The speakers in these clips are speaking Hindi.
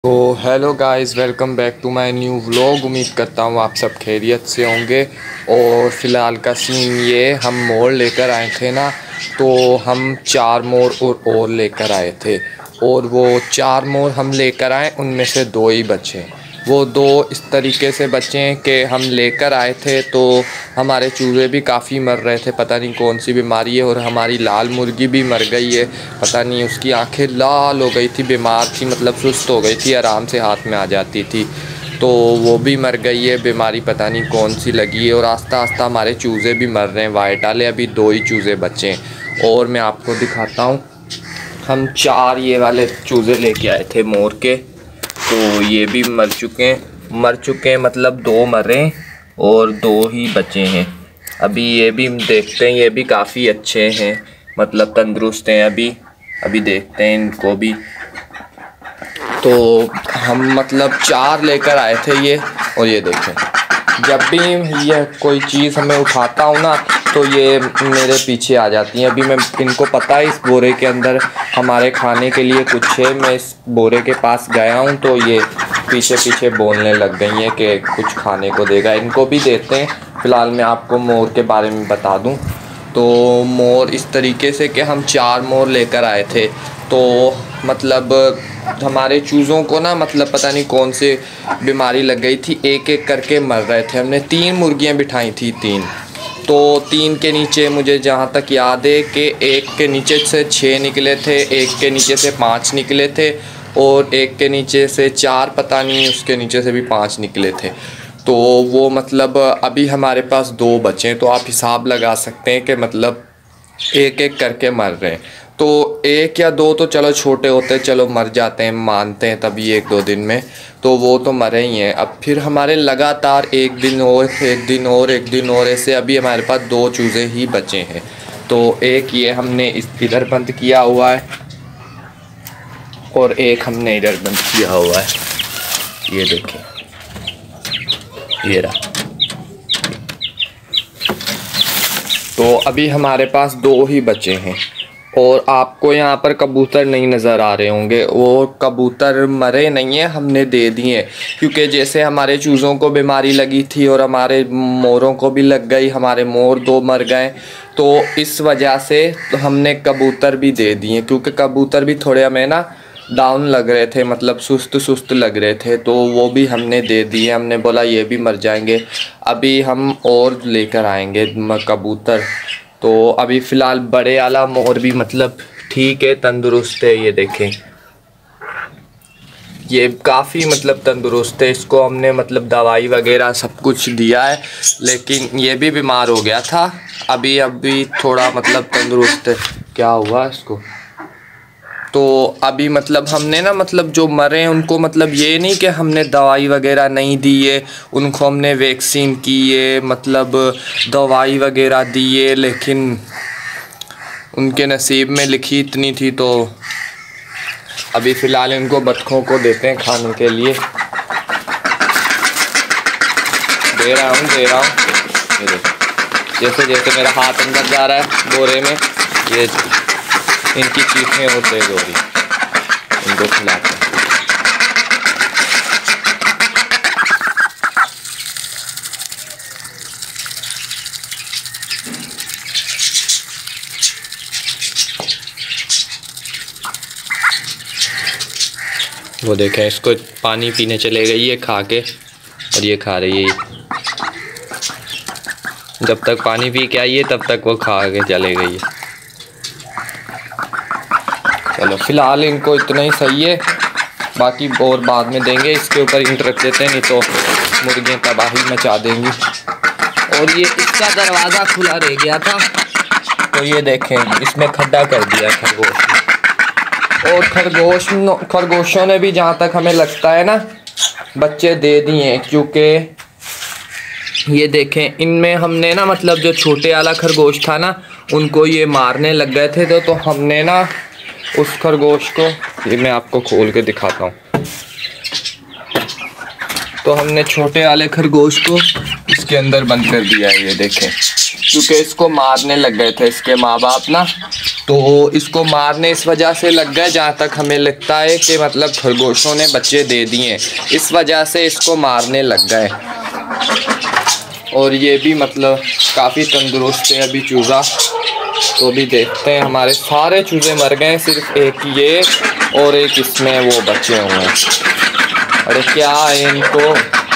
तो hello guys, welcome back to my new vlog. उम्मीद करता हूँ आप सब खैरियत से होंगे। और फ़िलहाल का सीन ये, हम मोर लेकर आए थे ना, तो हम 4 मोर और लेकर आए थे। और वो 4 मोर हम लेकर आए, उनमें से 2 ही बचे। वो 2 इस तरीके से बचे हैं कि हम लेकर आए थे तो हमारे चूज़े भी काफ़ी मर रहे थे, पता नहीं कौन सी बीमारी है। और हमारी लाल मुर्गी भी मर गई है, पता नहीं उसकी आंखें लाल हो गई थी, बीमार थी, मतलब सुस्त हो गई थी, आराम से हाथ में आ जाती थी, तो वो भी मर गई है। बीमारी पता नहीं कौन सी लगी है। और आस्ता आस्ता हमारे चूज़े भी मर रहे हैं, वाइट वाले। अभी 2 ही चूज़े बचे हैं। और मैं आपको दिखाता हूँ, हम 4 ये वाले चूज़े लेके आए थे मोर के, तो ये भी मर चुके हैं, मतलब 2 मरे और 2 ही बचे हैं। अभी ये भी देखते हैं, ये भी काफ़ी अच्छे हैं, मतलब तंदुरुस्त हैं। अभी देखते हैं इनको भी। तो हम मतलब 4 लेकर आए थे ये। और ये देखें, जब भी ये कोई चीज़ हमें उठाता हूँ ना, तो ये मेरे पीछे आ जाती हैं। अभी मैं इनको पता है इस बोरे के अंदर हमारे खाने के लिए कुछ है। मैं इस बोरे के पास गया हूँ तो ये पीछे पीछे बोलने लग गई हैं कि कुछ खाने को देगा। इनको भी देते हैं। फ़िलहाल मैं आपको मोर के बारे में बता दूँ तो मोर इस तरीके से कि हम 4 मोर लेकर आए थे। तो मतलब हमारे चूज़ों को ना, मतलब पता नहीं कौन से बीमारी लग गई थी, एक एक करके मर रहे थे। हमने 3 मुर्गियां बिठाई थी, 3। तो 3 के नीचे मुझे जहाँ तक याद है कि एक के नीचे से 6 निकले थे, एक के नीचे से 5 निकले थे, और एक के नीचे से 4, पता नहीं उसके नीचे से भी 5 निकले थे। तो वो मतलब अभी हमारे पास 2 बचे, तो आप हिसाब लगा सकते हैं कि मतलब एक एक करके मर रहे हैं। तो 1 या 2 तो चलो छोटे होते, चलो मर जाते हैं, मानते हैं तभी 1-2 दिन में, तो वो तो मरे ही हैं। अब फिर हमारे लगातार एक दिन और एक दिन और एक दिन और, ऐसे अभी हमारे पास 2 चूज़े ही बचे हैं। तो एक ये हमने इधर बंद किया हुआ है और एक हमने इधर बंद किया हुआ है। ये देखें, ये रहा। तो अभी हमारे पास 2 ही बचे हैं। और आपको यहाँ पर कबूतर नहीं नज़र आ रहे होंगे, वो कबूतर मरे नहीं हैं, हमने दे दिए। क्योंकि जैसे हमारे चूज़ों को बीमारी लगी थी और हमारे मोरों को भी लग गई, हमारे मोर 2 मर गए, तो इस वजह से तो हमने कबूतर भी दे दिए। क्योंकि कबूतर भी थोड़े हमें ना डाउन लग रहे थे, मतलब सुस्त सुस्त लग रहे थे, तो वो भी हमने दे दिए। हमने बोला ये भी मर जाएंगे, अभी हम और लेकर आएंगे कबूतर। तो अभी फ़िलहाल बड़े वाला मोर भी मतलब ठीक है, तंदुरुस्त है। ये देखें, ये काफ़ी मतलब तंदुरुस्त है। इसको हमने मतलब दवाई वगैरह सब कुछ दिया है, लेकिन ये भी बीमार हो गया था। अभी थोड़ा मतलब तंदुरुस्त है। क्या हुआ इसको? तो अभी मतलब हमने ना, मतलब जो मरे हैं उनको, मतलब ये नहीं कि हमने दवाई वगैरह नहीं दी है, उनको हमने वैक्सीन की है, मतलब दवाई वगैरह दी है, लेकिन उनके नसीब में लिखी इतनी थी। तो अभी फ़िलहाल इनको बतखों को देते हैं खाने के लिए। दे रहा हूँ। ये देखो, जैसे जैसे मेरा हाथ अंदर जा रहा है बोरे में, ये इनकी चीखें और तेज हो रही। इनको खिलाते हैं। वो देखें, इसको पानी पीने चले गई है खा के, और ये खा रही है। जब तक पानी पी के आई है तब तक वो खा के चले गई है। चलो फ़िलहाल इनको इतना ही सही है, बाकी और बाद में देंगे। इसके ऊपर ईंट रख देते हैं, नहीं तो मुर्गियाँ तबाही मचा देंगी। और ये इसका दरवाज़ा खुला रह गया था, तो ये देखें इसमें खड्डा कर दिया खरगोश ने। और खरगोशों ने भी जहाँ तक हमें लगता है ना बच्चे दे दिए हैं। क्योंकि ये देखें, इनमें हमने ना, मतलब जो छोटे वाला खरगोश था ना, उनको ये मारने लग गए थे, तो हमने ना उस खरगोश को, ये मैं आपको खोल के दिखाता हूँ, तो हमने छोटे वाले खरगोश को इसके अंदर बंद कर दिया है। ये देखें, क्योंकि इसको मारने लग गए थे इसके माँ बाप ना, तो इसको मारने इस वजह से लग गए, जहाँ तक हमें लगता है कि मतलब खरगोशों ने बच्चे दे दिए, इस वजह से इसको मारने लग गए। और ये भी मतलब काफ़ी तंदुरुस्त है अभी चूज़ा। तो अभी देखते हैं, हमारे सारे चूज़े मर गए, सिर्फ एक ये और एक इसमें वो बचे हुए हैं। अरे क्या है इनको।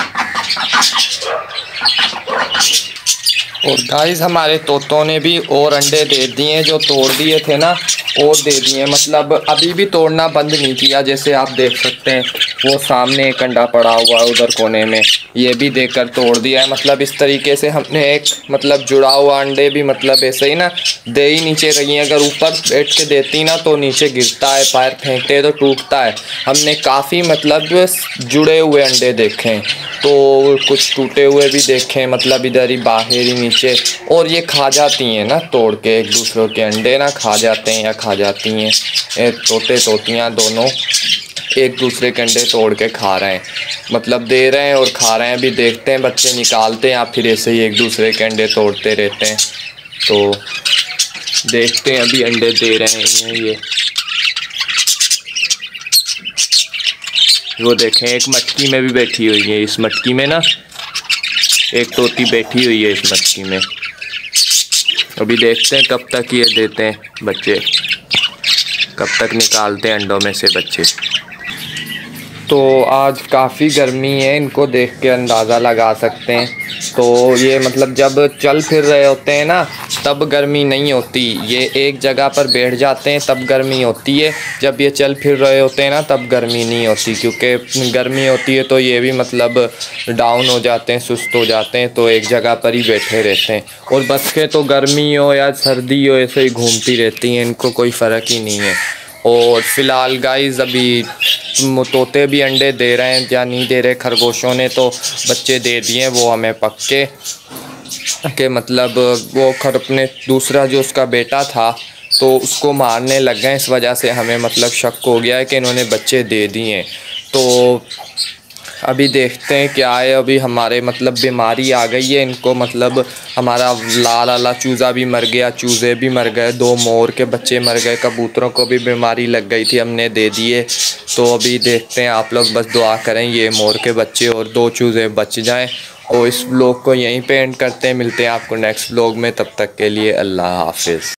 और गाइस हमारे तोतों ने भी और अंडे दे दिए, जो तोड़ दिए थे ना और दे दिए, मतलब अभी भी तोड़ना बंद नहीं किया। जैसे आप देख सकते हैं वो सामने एक अंडा पड़ा हुआ है उधर कोने में, ये भी देकर तोड़ दिया है। मतलब इस तरीके से हमने एक मतलब जुड़ा हुआ अंडे भी मतलब ऐसे ही ना दे ही नीचे रही हैं। अगर ऊपर बैठ के देती ना तो नीचे गिरता है, पैर फेंकते तो टूटता है। हमने काफ़ी मतलब जुड़े हुए अंडे देखे हैं, तो कुछ टूटे हुए भी देखे, मतलब इधर ही बाहर ही नीचे। और ये खा जाती हैं ना तोड़ के, एक दूसरों के अंडे ना खा जाते हैं या खा जाती हैं। तोते तोतियाँ दोनों एक दूसरे के अंडे तोड़ के खा रहे हैं, मतलब दे रहे हैं और खा रहे हैं। अभी देखते हैं बच्चे निकालते हैं या फिर ऐसे ही एक दूसरे के अंडे तोड़ते रहते हैं। तो देखते हैं, अभी अंडे दे रहे हैं ये। वो देखें एक मटकी में भी बैठी हुई है, इस मटकी में ना एक तोती बैठी हुई है इस मटकी में। अभी देखते हैं कब तक ये देते हैं बच्चे, कब तक निकालते हैं अंडों में से बच्चे। तो आज काफ़ी गर्मी है, इनको देख के अंदाज़ा लगा सकते हैं। तो ये मतलब जब चल फिर रहे होते हैं ना तब गर्मी नहीं होती, ये एक जगह पर बैठ जाते हैं तब गर्मी होती है। जब ये चल फिर रहे होते हैं ना तब गर्मी नहीं होती, क्योंकि गर्मी होती है तो ये भी मतलब डाउन हो जाते हैं, सुस्त हो जाते हैं, तो एक जगह पर ही बैठे रहते हैं। और बच्चे तो गर्मी हो या सर्दी हो ऐसे ही घूमती रहती हैं, इनको कोई फ़र्क ही नहीं है। और फ़िलहाल गाइस अभी तोते भी अंडे दे रहे हैं या नहीं दे रहे, खरगोशों ने तो बच्चे दे दिए वो हमें पक्के के, मतलब वो अपने दूसरा जो उसका बेटा था तो उसको मारने लग गए। इस वजह से हमें मतलब शक हो गया है कि इन्होंने बच्चे दे दिए। तो अभी देखते हैं क्या है। अभी हमारे मतलब बीमारी आ गई है इनको, मतलब हमारा लाल वाला चूज़ा भी मर गया, चूज़े भी मर गए, 2 मोर के बच्चे मर गए, कबूतरों को भी बीमारी लग गई थी, हमने दे दिए। तो अभी देखते हैं, आप लोग बस दुआ करें ये मोर के बच्चे और 2 चूज़े बच जाएं। और इस व्लॉग को यहीं पे एंड करते हैं, मिलते हैं आपको नेक्स्ट व्लॉग में, तब तक के लिए अल्लाह हाफिज़।